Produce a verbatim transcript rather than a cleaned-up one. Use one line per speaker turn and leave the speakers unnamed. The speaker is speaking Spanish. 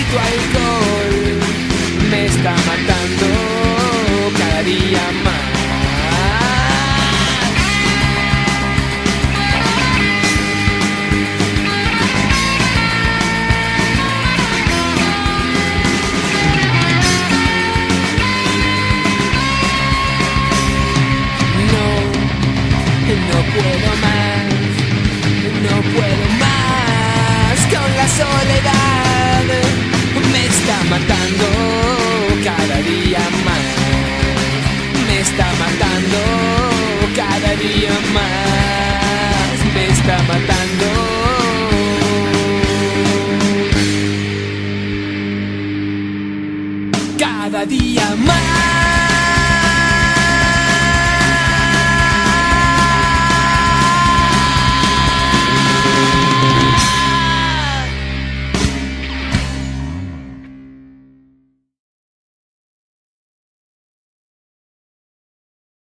tu alcohol me está matando cada día más. No puedo más, no puedo más con la soledad. Me está matando cada día más. Me está matando cada día más. Me está matando cada día más.